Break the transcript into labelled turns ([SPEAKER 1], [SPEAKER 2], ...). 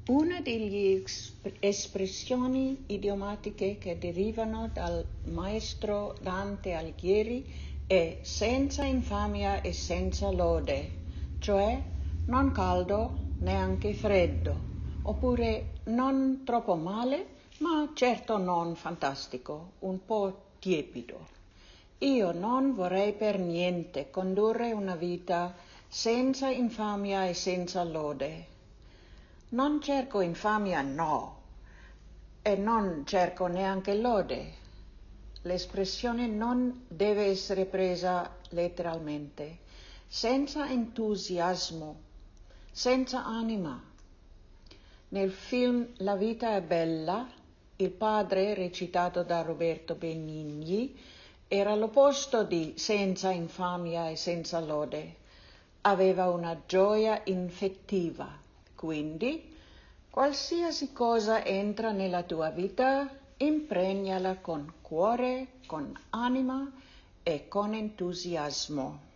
[SPEAKER 1] Una delle espressioni idiomatiche che derivano dal maestro Dante Alighieri è senza infamia e senza lode, cioè non caldo neanche freddo, oppure non troppo male, ma certo non fantastico, un po' tiepido. Io non vorrei per niente condurre una vita senza infamia e senza lode. Non cerco infamia, no, e non cerco neanche lode. L'espressione non deve essere presa letteralmente, senza entusiasmo, senza anima. Nel film La vita è bella, il padre, recitato da Roberto Benigni, era l'opposto di senza infamia e senza lode. Aveva una gioia infettiva. Quindi, qualsiasi cosa entra nella tua vita, impregnala con cuore, con anima e con entusiasmo.